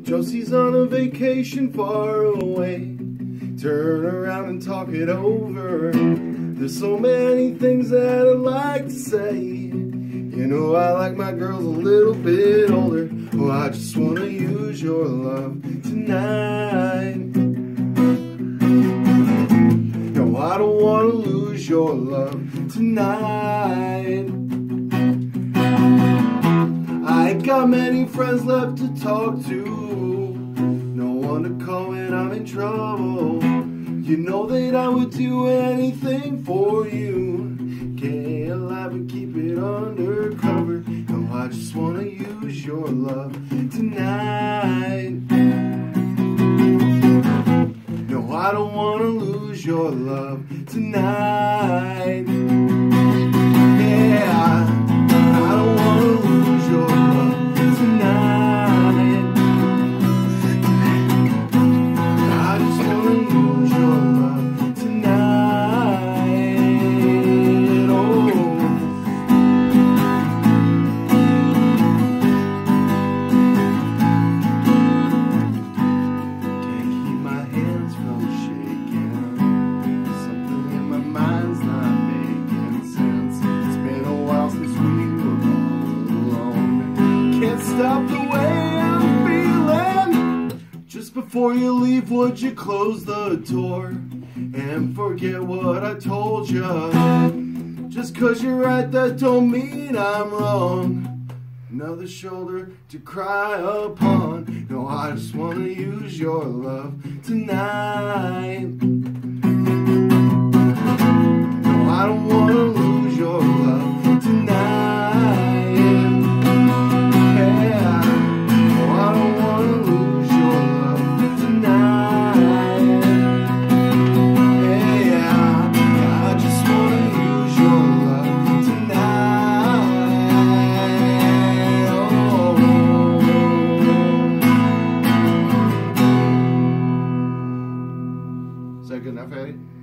Josie's on a vacation far away. Turn around and talk it over. There's so many things that I'd like to say. You know I like my girls a little bit older. Oh, I just wanna use your love tonight. No, I don't wanna lose your love tonight. I ain't got many friends left to talk to. No one to call when I'm in trouble. You know that I would do anything for you. Can't lie but keep it undercover. No, I just wanna use your love tonight. No, I don't wanna lose your love tonight. Yeah, I don't wanna lose your love tonight. I just wanna lose your love tonight. Oh, can't keep my hands from shaking. Something in my mind's not making sense. It's been a while since we were all alone. Can't stop the way I'm feeling. Just before you leave, would you close the door and forget what I told you? Just 'cause you're right, that don't mean I'm wrong. Another shoulder to cry upon. No, I just wanna use your love tonight. No, I don't wanna lose your love tonight. Yeah, no, I don't wanna lose your love tonight. Yeah, I just wanna use your love tonight. Oh. Is that good enough, Eddie?